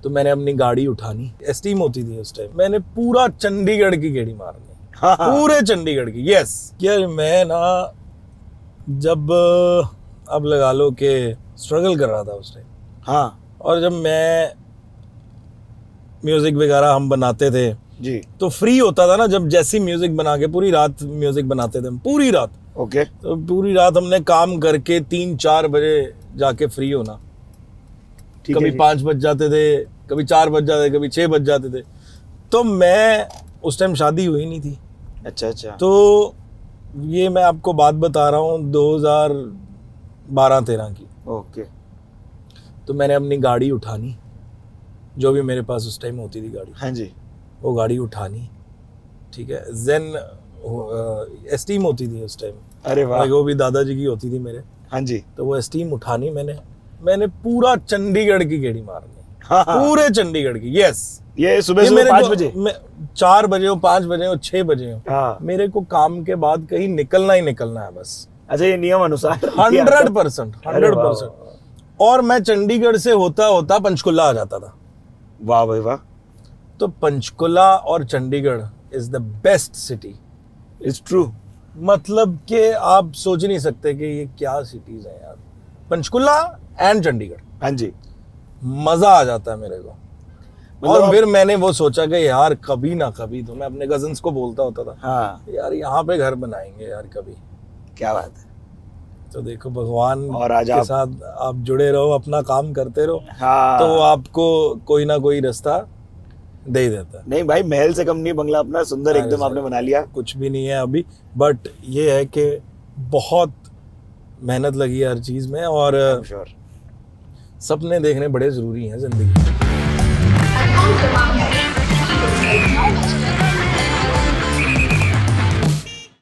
तो मैंने अपनी गाड़ी उठानी, एस्टीम होती थी उस टाइम, मैंने पूरा चंडीगढ़ की गेड़ी मारनी। हाँ। पूरे चंडीगढ़ की। यस यार, मैं ना जब अब लगा लो कि स्ट्रगल कर रहा था उस टाइम। हाँ और जब मैं म्यूजिक वगैरह हम बनाते थे जी, तो फ्री होता था ना, जब जैसी म्यूजिक बना के पूरी रात म्यूजिक बनाते थे हम, पूरी रात। ओके। तो पूरी रात हमने काम करके 3-4 बजे जाके फ्री होना। ठीक कभी है 5 बज जाते थे, कभी 4 बज जाते थे, कभी 6 बज जाते थे। तो मैं उस टाइम शादी हुई नहीं थी। अच्छा अच्छा। तो ये मैं आपको बात बता रहा हूँ 2012-13 की। ओके। तो मैंने अपनी गाड़ी उठानी, जो भी मेरे पास उस टाइम होती थी गाड़ी, हाँ जी। वो गाड़ी उठानी। ठीक है, जेन एस्टीम होती थी उस टाइम। अरे वाह। वो भी दादाजी की होती थी मेरे। हाँ जी। तो वो एस्टीम उठानी मैंने पूरा चंडीगढ़ की गेड़ी मारनी। हाँ हाँ। पूरे चंडीगढ़ की। यस, ये सुबह सुबह 5 बजे? 4 बजे हो, 5 बजे हो, 6 बजे हो, हाँ। मेरे को काम के बाद कहीं निकलना ही निकलना है बस। अच्छा, ये नियम अनुसार 100%। और मैं चंडीगढ़ से होता होता पंचकुला आ जाता था। वाह भाई वाह। तो पंचकुला और Chandigarh is the best city. It's true. मतलब कि आप सोच नहीं सकते कि ये क्या सिटीज हैं यार, पंचकुला एंड चंडीगढ़। हाँ जी। मजा आ जाता है मेरे को। मतलब और फिर मैंने वो सोचा कि यार कभी ना कभी, तो मैं अपने कजन्स को बोलता होता था, हाँ। यार यहाँ पे घर बनाएंगे यार कभी। क्या बात है। तो देखो, भगवान और आज के साथ आप जुड़े रहो, अपना काम करते रहो, हाँ। तो वो आपको कोई ना कोई रास्ता दे ही देता है। नहीं भाई, महल से कम नहीं बंगला अपना, सुंदर एकदम आपने बना लिया। कुछ भी नहीं है अभी, बट ये है कि बहुत मेहनत लगी है हर चीज में, और श्योर। सपने देखने बड़े जरूरी हैं जिंदगी में।